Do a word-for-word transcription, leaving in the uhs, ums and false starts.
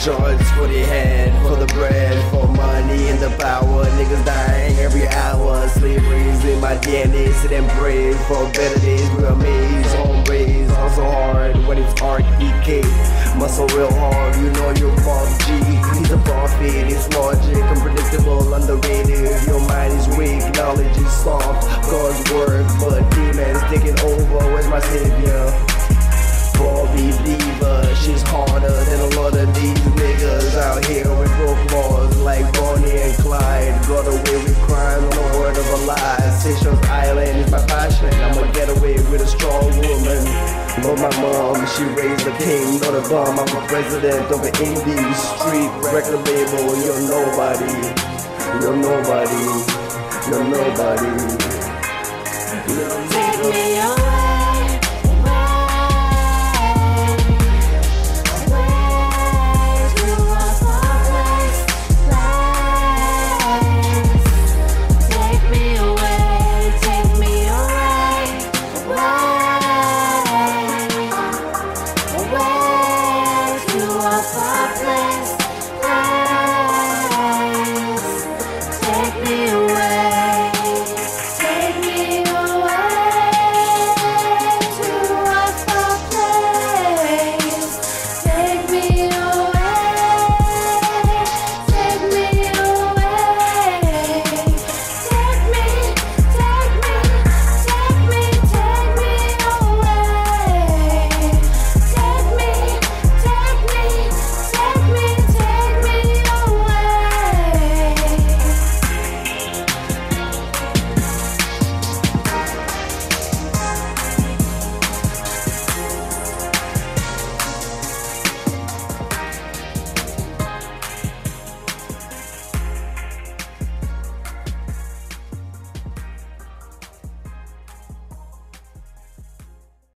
shots for the head, for the bread, for money and the power. Niggas dying every hour. Slavery's in my D N A. Sit and pray for better days. We're amazed, home raised, hustle hard when it's hard. E K, muscle real hard. You know you're Bob G. He's a prophet. It's logic, unpredictable, underrated. Your mind is weak, knowledge is soft. God's word, but demons taking over. Where's my savior? For believer, she's harder than a lot of these niggas out here with broke laws like Bonnie and Clyde. Got away with crime on the word of a lie. Seychelles Island is my passion. I'ma get away with a strong woman. But my mom, she raised a king, not a bum. I'm a president of an indie street record label. You're nobody, you're nobody, you're nobody. You're Take me away. Take me